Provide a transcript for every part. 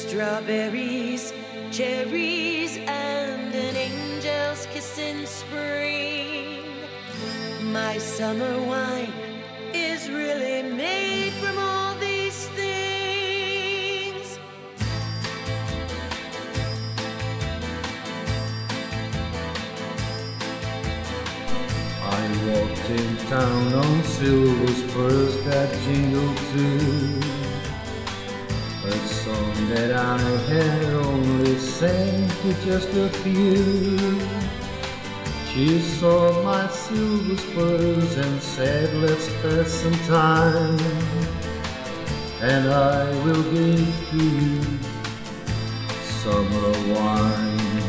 Strawberries, cherries, and an angel's kiss in spring. My summer wine is really made from all these things. I walked in town on silver spurs that jingled too, a song that I had only sang to just a few. She saw my silver spurs and said, let's pass some time, and I will give to you summer wine.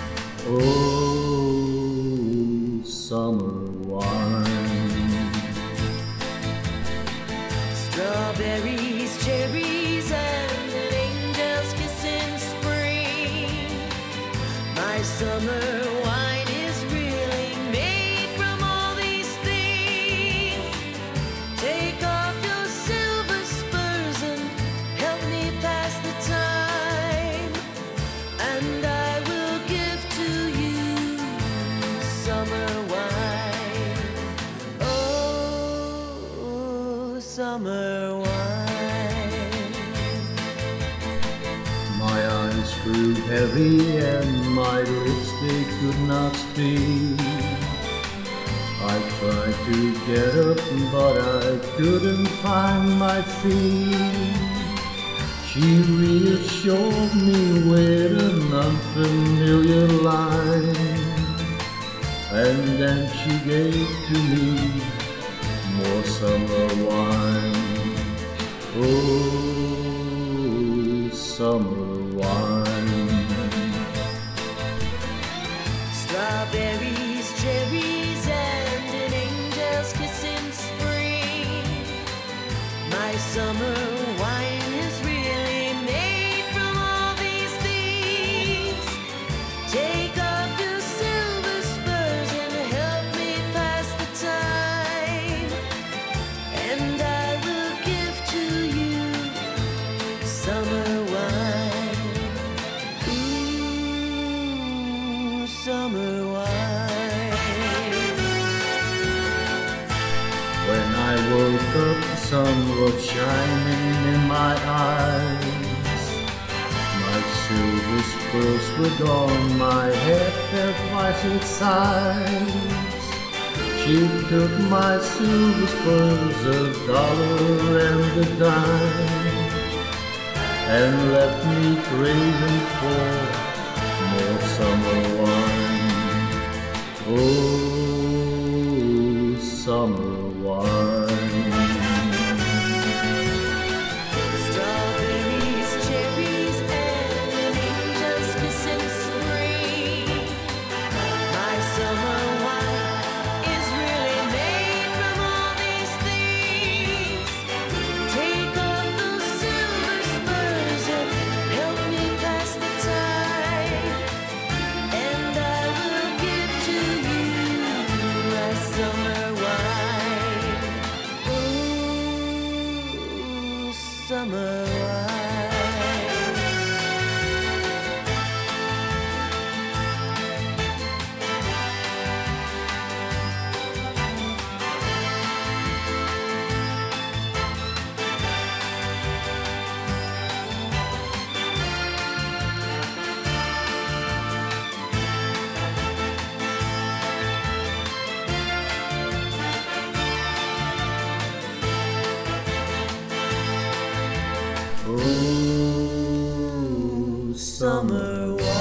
Oh, summer wine. Strawberries, cherries, and an angel's kiss in spring. My summer wine is really made from all these things. Take off your silver spurs and help me pass the time, and I will give to you summer wine. Oh, summer wine. My eyes grew heavy and my lips, they could not speak. I tried to get up, but I couldn't find my feet. She reassured me with an unfamiliar line, and then she gave to me more summer wine. Oh, summer wine. Strawberries, cherries, and an angel's kiss in spring. My summer wine is really made from all these things. Take off your silver spurs and help me pass the time, and I will give to you summer wine. Ooh, summer wine. When I woke up, the sun was shining in my eyes. My silver spurs were gone, my head felt twice its size. She took my silver spurs, a dollar and a dime, and left me craving for more summer wine. Oh, summer wine. Strawberries, cherries, and an angel's kiss in spring. My summer wine is really made from all these things. Take off those silver spurs and help me pass the time, and I will give to you my summer wine. Ooh, summer wine. Oh, summer wine.